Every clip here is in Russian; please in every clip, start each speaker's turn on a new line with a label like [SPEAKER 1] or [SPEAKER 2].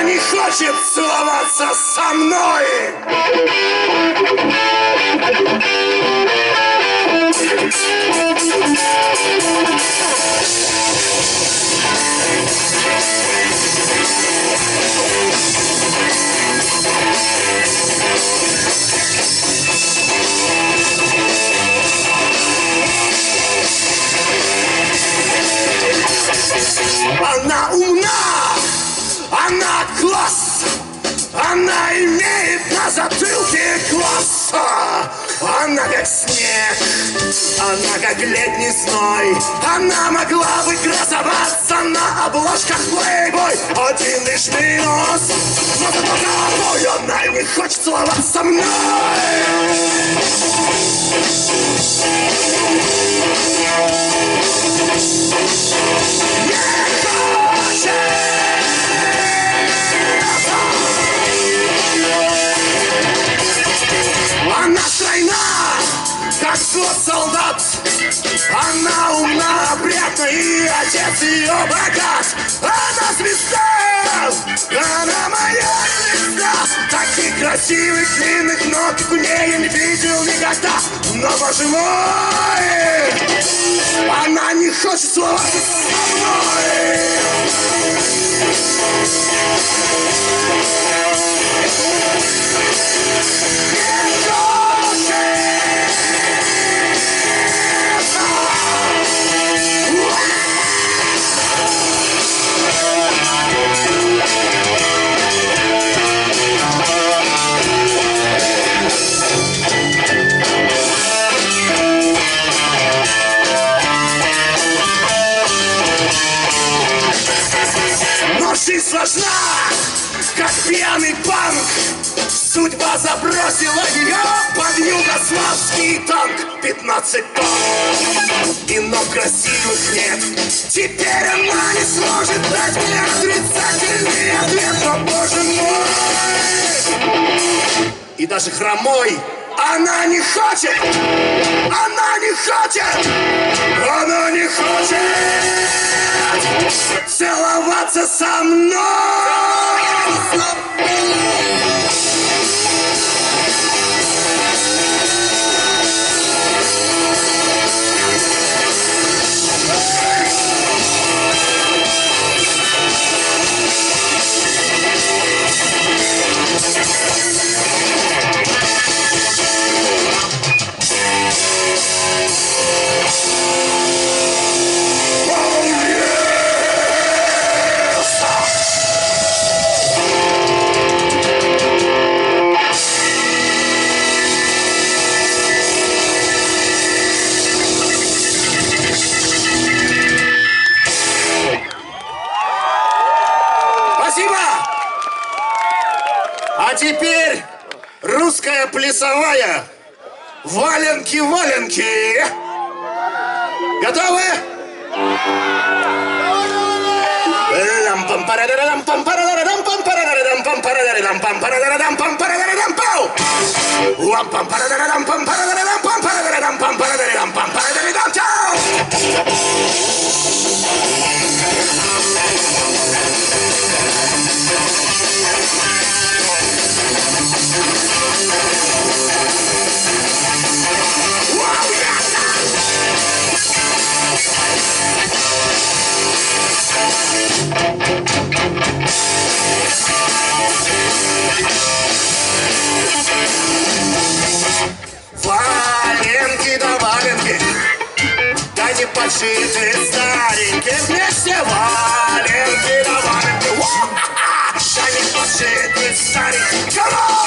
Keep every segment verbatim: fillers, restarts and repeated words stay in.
[SPEAKER 1] не хочет целоваться со мной. Она умна, она класс, она имеет на затылке класс. Она как снег, она как летний зной. Она могла бы красоваться на обложках Playboy. Один лишь минус, но зато какой она не хочет целоваться со мной. Она стройна, как сот солдат. Она умна, опрятна, и отец ее богат. Она звезда, она моя звезда. Таких красивых длинных ног, как у нее, я не видел никогда. Но, боже мой, она не хочет целоваться со мной. Но жизнь сложна, как пьяный панк. Судьба забросила ее под югославский танк. Пятнадцать тонн, и ног красивых нет. Теперь она не сможет дать мне отрицательный ответ. Но, боже мой, и даже хромой она не хочет, она не хочет, она не хочет целоваться со мной. А теперь русская плясовая. Валенки-валенки. Готовы? Валенки да валенки, да не подшиты старенькие. Вместе валенки да валенки, да не подшиты старенькие.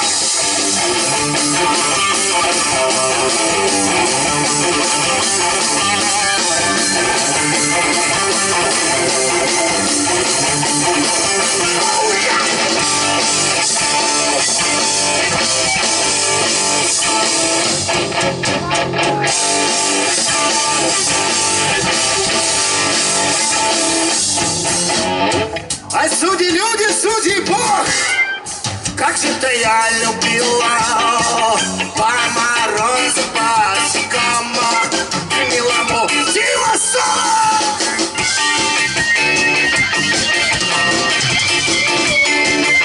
[SPEAKER 1] А судьи люди, судьи Бог, как же-то я любила по морозу, по щекам, к милому Сивасок.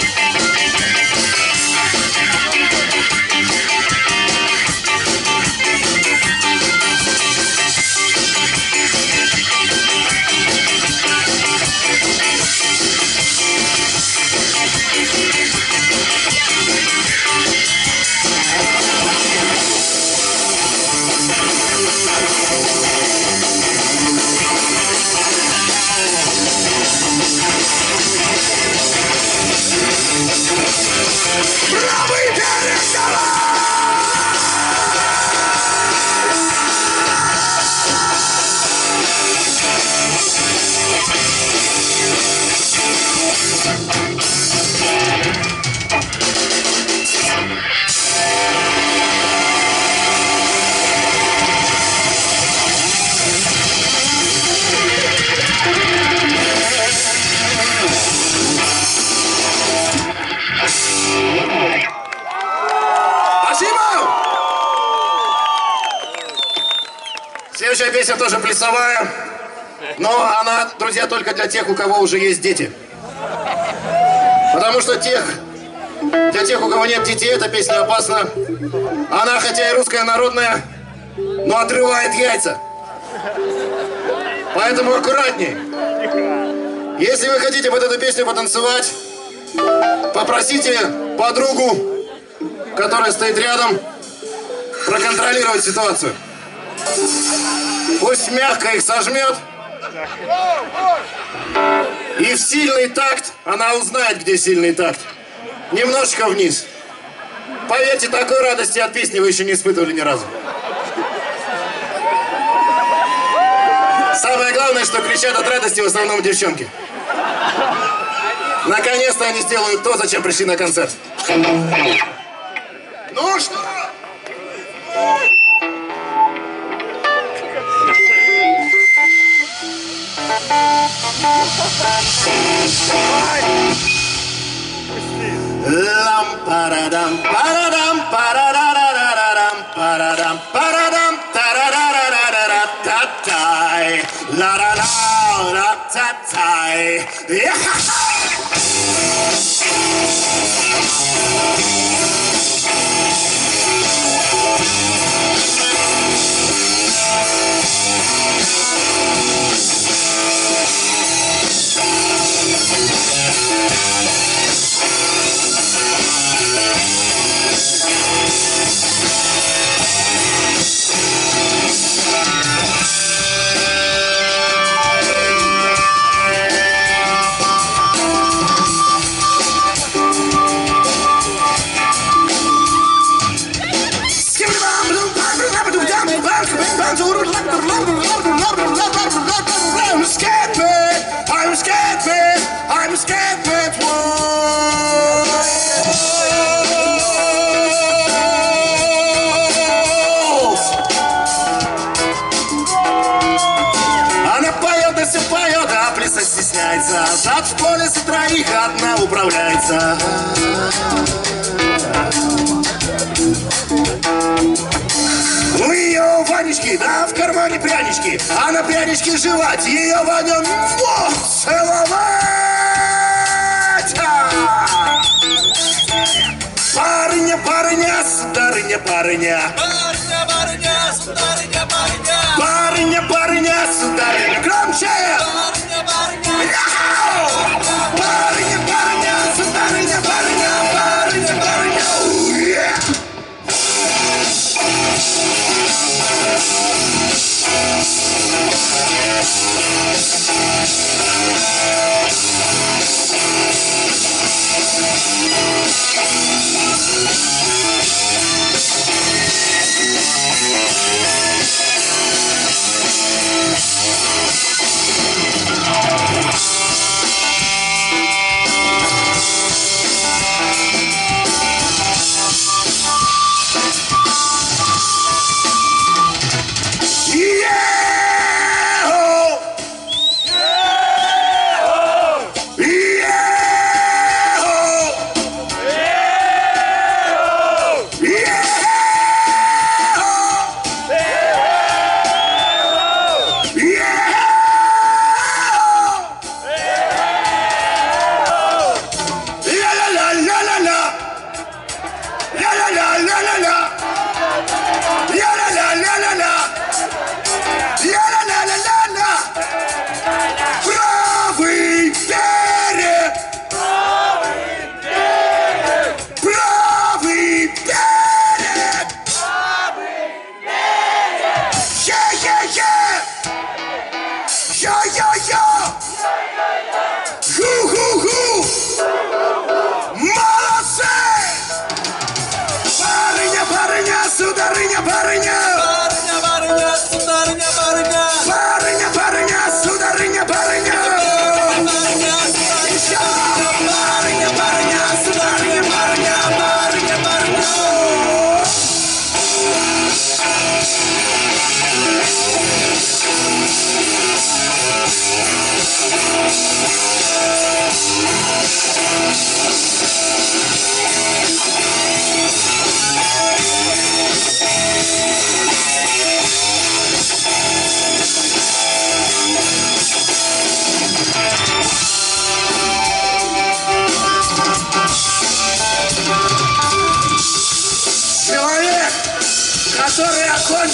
[SPEAKER 1] Следующая песня тоже плясовая, но она, друзья, только для тех, у кого уже есть дети. Потому что тех, для тех, у кого нет детей, эта песня опасна. Она, хотя и русская народная, но отрывает яйца. Поэтому аккуратней. Если вы хотите под эту песню потанцевать, попросите подругу, которая стоит рядом, проконтролировать ситуацию. Пусть мягко их сожмет. И в сильный такт она узнает, где сильный такт. Немножечко вниз. Поверьте, такой радости от песни вы еще не испытывали ни разу. Самое главное, что кричат от радости в основном девчонки. Наконец-то они сделают то, зачем пришли на концерт. Ну что? Лам-парадам, парадам, парадарарарарам, парадам, парадам, тарарарарарарарай, ла-ла-ла-ла-та-тай. I'm scared, man. I'm scared, man. I'm scared, man. Она поет, да все поет, а плясать стесняется. Зад в поле за троих одна управляется. У ее Ванечки, да, в кармане прянички, а на пряничке жевать, ее Ваня во, целовать. Парня, парня, сударыня, парня.
[SPEAKER 2] Парня, парня, сударыня, парня.
[SPEAKER 1] Парня, парня, сударыня. Громче!
[SPEAKER 2] Парня, парня.
[SPEAKER 1] Парня, парня, сударыня, парня. Парня, парня.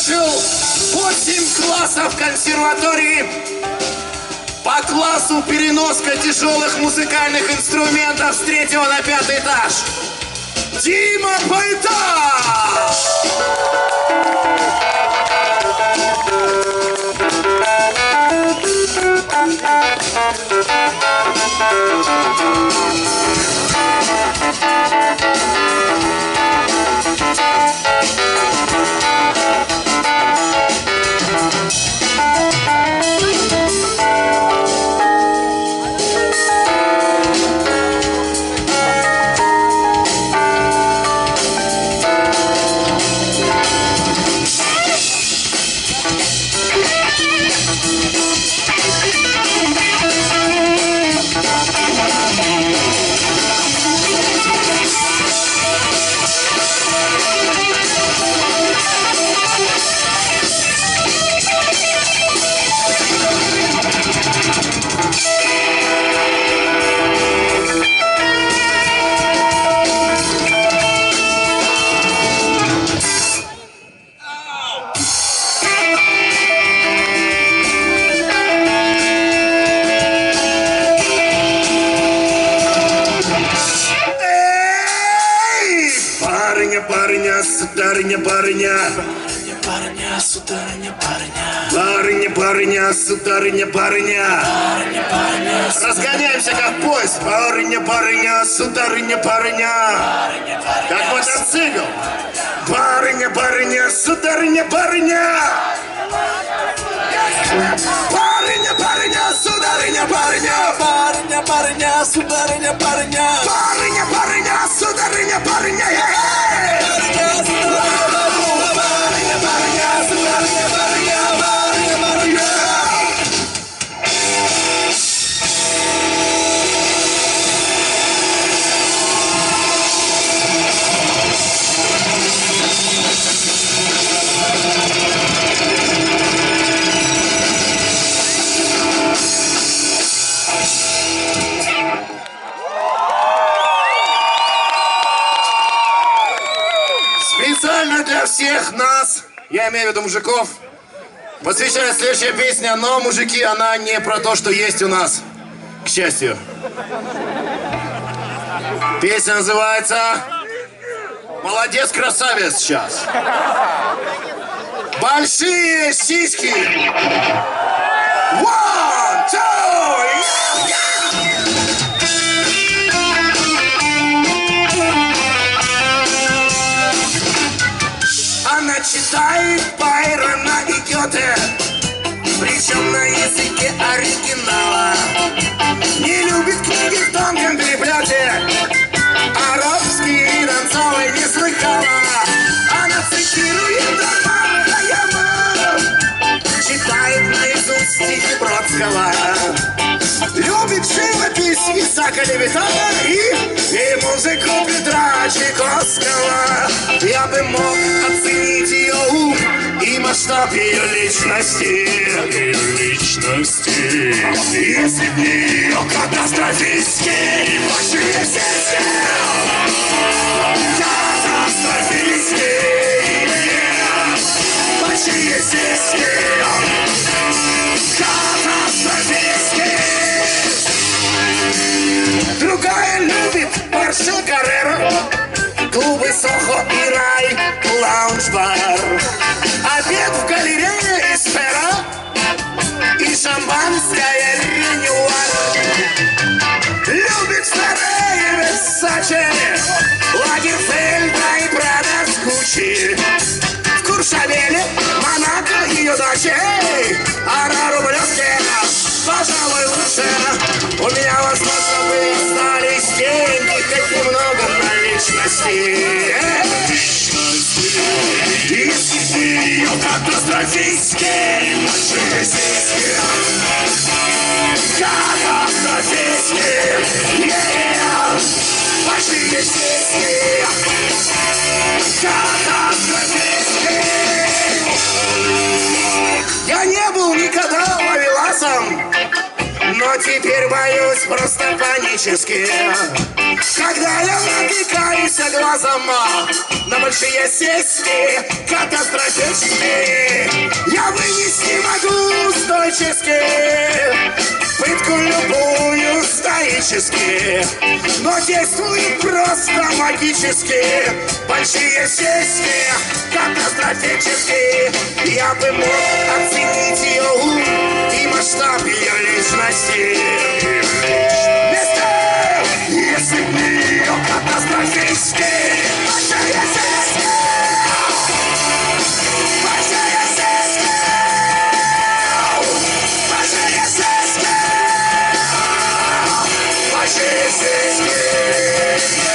[SPEAKER 1] закончил восемь классов консерватории. По классу переноска тяжелых музыкальных инструментов с третьего на пятый этаж. Дима Байташ! Барыня, сударыня, барыня.
[SPEAKER 2] Барыня, сударыня, барыня.
[SPEAKER 1] Барыня, барыня, сударыня, барыня.
[SPEAKER 2] Барыня, барыня.
[SPEAKER 1] Разгоняемся как поезд. Барыня, барыня, сударыня, барыня. Как мотоцикл. Барыня, барыня, сударыня, барыня. Барыня, барыня, сударыня, барыня.
[SPEAKER 2] Барыня, барыня, сударыня, барыня.
[SPEAKER 1] Барыня, барыня, сударыня, барыня. Специально для всех нас, я имею в виду мужиков, посвящается следующая песня, но, мужики, она не про то, что есть у нас, к счастью. Песня называется «Молодец, красавец» сейчас. Большие сиськи. One, two, yeah, yeah. Она читает Байрона и Гёте, причем на языке оригинала. Не любит книги в тонком переплете, а русские танцовые не слыхала. Она цитирует Романа, читает наизусть стихи Бродского. Любит живопись Исаака Левитана и, и музыку Петра Чайковского. Я бы мог оценить ее ум и масштаб ее личности. Ее личности. Если б не ее катастрофические большие сиськи. Катастрофические большие сиськи. Катастрофические. Другая любит Порше Каррера, клубы Сохо и Рай, лаунж-бар. Обед в галерее Эспера и шампанское Ренюар. Любит старые Версаче, Лагерфельда и Прада с Гуччи. В Куршавеле, Монако, ее дочей, а на Рублевке, пожалуй, лучше. У меня, возможно, бы остались деньги, хоть немного наличности. Если ее катастрофические большие сиськи. Катастрофические большие сиськи. Катастрофические. Я не был никогда ловеласом, но но теперь боюсь просто панически. Когда я натыкаюсь глазом на большие сессии катастрофические, я вынести не могу стойчески пытку любую стоически, но действует просто магически. Большие сессии катастрофические, я бы мог оценить ее ум и масштаб ее личности. Если б не ее катастрофические большие сессии, большие сессии, большие сессии, большие сессии.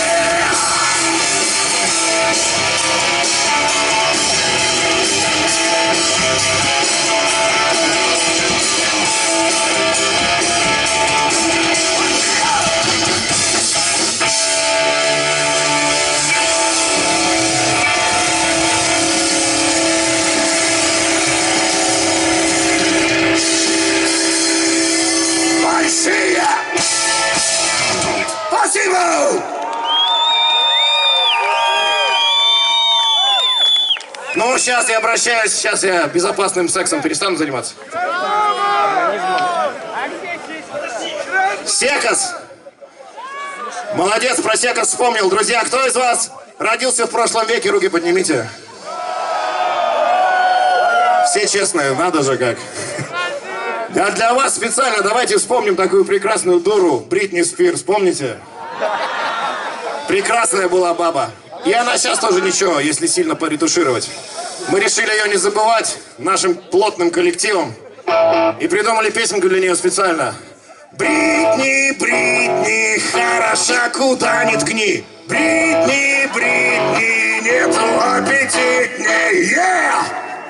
[SPEAKER 1] Спасибо! Ну, сейчас я обращаюсь, сейчас я безопасным сексом перестану заниматься. Секас! Молодец, про Секас вспомнил. Друзья, кто из вас родился в прошлом веке? Руки поднимите. Все честные, надо же как. А для вас специально давайте вспомним такую прекрасную дуру Бритни Спирс, помните? Прекрасная была баба. И она сейчас тоже ничего, если сильно поретушировать. Мы решили ее не забывать нашим плотным коллективом и придумали песенку для нее специально. Бритни, Бритни, хороша, куда ни ткни. Бритни, Бритни, нету аппетитней. Yeah!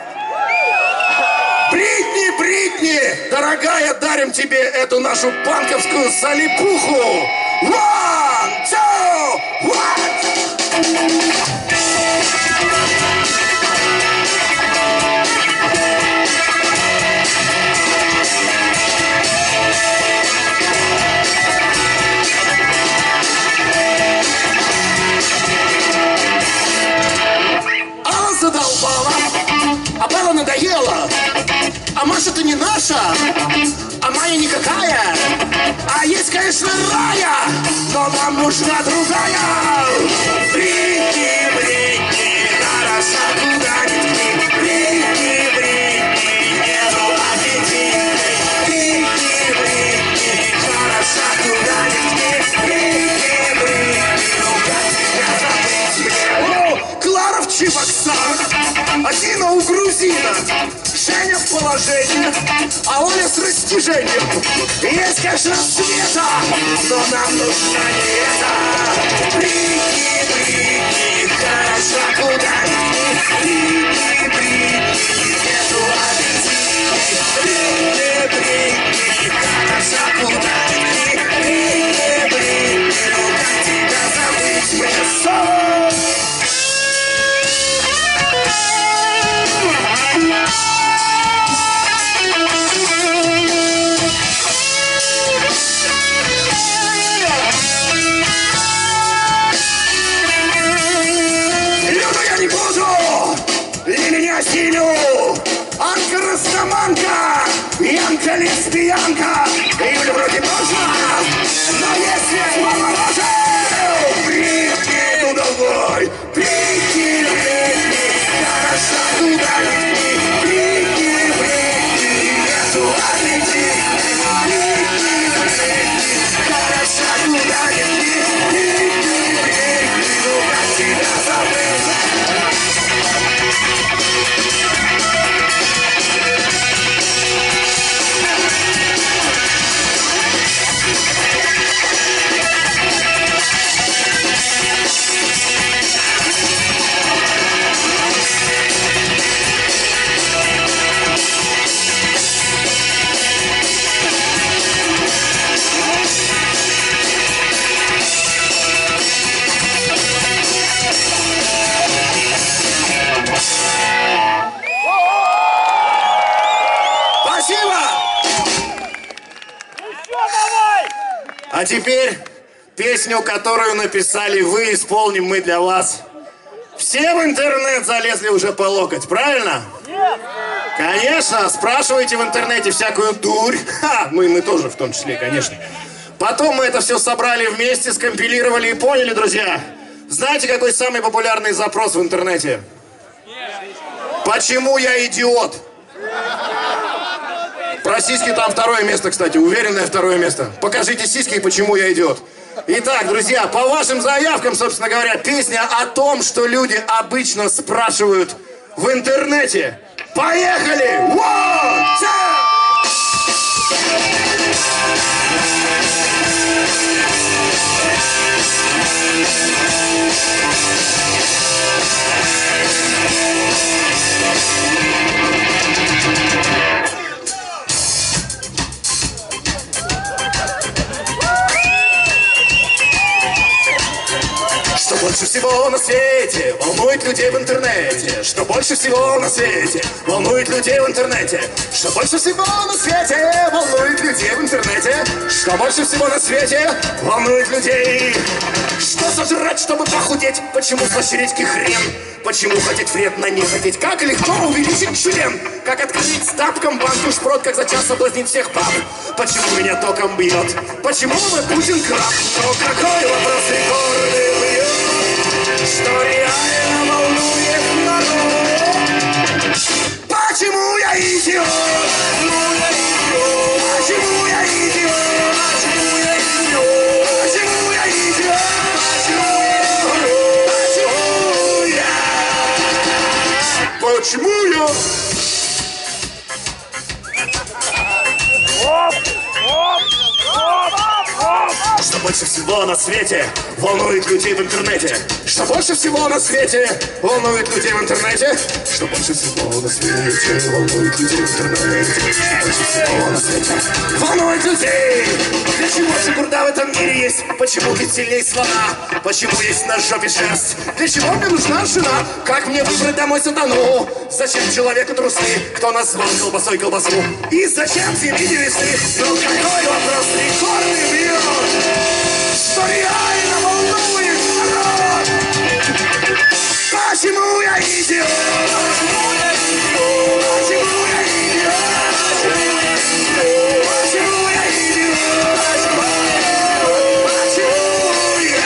[SPEAKER 1] Бритни, Бритни, дорогая, дарим тебе эту нашу панковскую солипуху. One, two, one. Алла задолбала, а Белла надоела. А Маша ты не наша, а Майя никакая. А есть, конечно, Рая, но нам нужна другая. Бритни, Бритни, хороша, куда ни ткни. Бритни, Бритни, нету аппетитной. Бритни, Бритни, хороша, куда ни ткни. Бритни, Бритни, ну как тебя забыть мне? О, Клара в Чебоксарах, Адина у грузина, Женя в положении, а Оля с растяжением. Есть, конечно, Света, но нам нужна не это. Бритни, Бритни, хороша, куда ни ткни. Бритни, Бритни, нету аппетитной. Бритни, Бритни, хороша, куда ни ткни. Бритни, Бритни, ну как тебя забыть мне? теперь песню, которую написали вы, исполним мы для вас. Все в интернет залезли уже по локоть, правильно? Нет. Конечно, спрашивайте в интернете всякую дурь. Ха, мы, мы тоже в том числе, конечно. Потом мы это все собрали вместе, скомпилировали и поняли, друзья. Знаете, какой самый популярный запрос в интернете? Почему я идиот? Про сиськи там второе место, кстати, уверенное второе место. Покажите сиськи и почему я идиот. Итак, друзья, по вашим заявкам, собственно говоря, песня о том, что люди обычно спрашивают в интернете. Поехали! One, two! Что больше всего на свете волнует людей в интернете? Что больше всего на свете волнует людей в интернете? Что больше всего на свете волнует людей в интернете? Что больше всего на свете волнует людей? Что сожрать, чтобы похудеть? Почему слаще редьки хрен? Почему хотеть вредно не хотеть? Как легко увеличить член? Как открыть с тапком банку шпрот? Как за час соблазнить всех баб? Почему меня током бьет? Почему мой Путин краб? Но какой вопрос рекордный бьет? Что реально волнует народ? Почему я идиот? Почему я идиот? Почему я идиот? Почему я идиот? Почему я? Почему я? Что больше всего на свете волнует людей в интернете? Что больше всего на свете волнует людей в интернете? Что больше всего на свете волнует людей в интернете? Что больше всего на свете волнует людей? Для чего же бурда в этом мире есть? Почему кит сильнее слона? Почему есть на жопе шерсть? Для чего мне нужна жена? Как мне выбрать домой сатану? Зачем человеку трусы? Кто назвал колбасой колбасу? И зачем семьи невесты? Ну какой вопрос рекордный бьет? Что реально волнует народ? Почему я идиот? Почему я идиот? Почему я идиот? Почему я идиот? Почему я?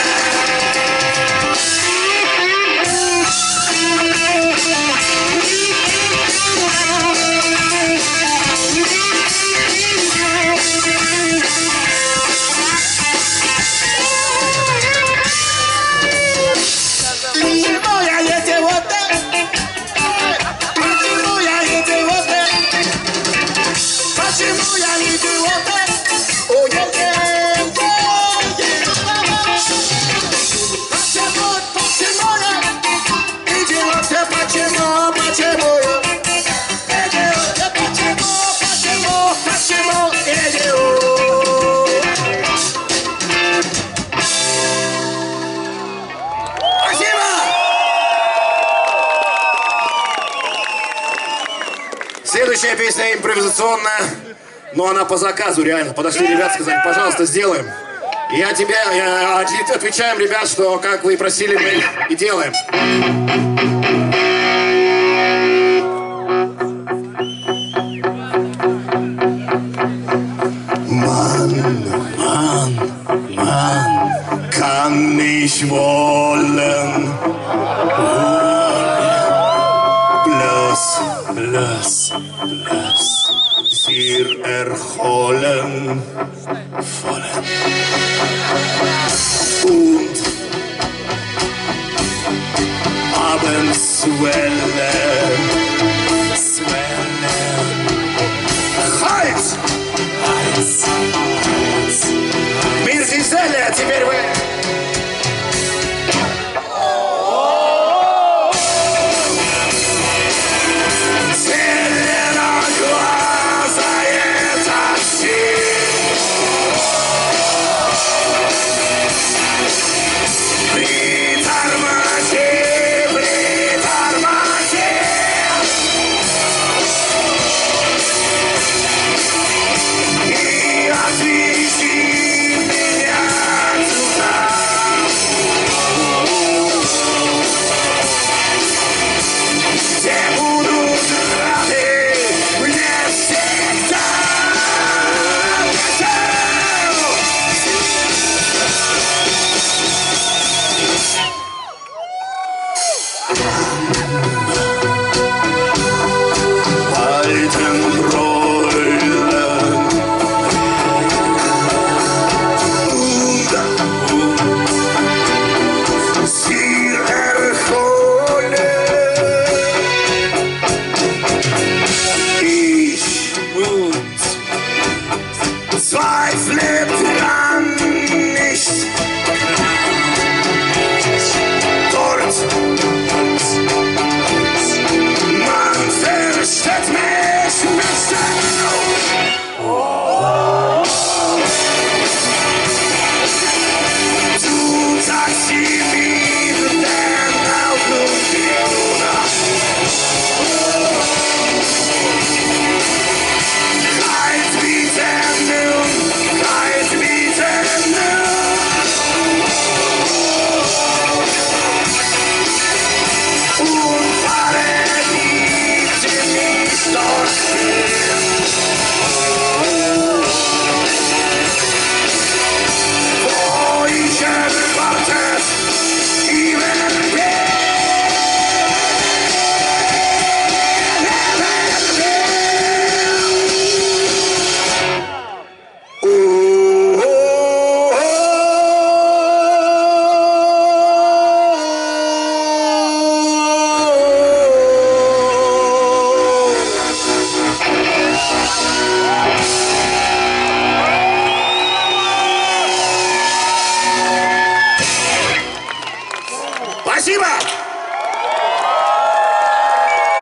[SPEAKER 1] Следующая песня импровизационная, но она по заказу, реально. Подошли ребят, сказали, пожалуйста, сделаем. Я тебе, я, отвечаем, ребят, что как вы и просили, мы и делаем. Mann, Mann, Mann, kann ich wollen. Bloß, bloß, bloß, sie erholen.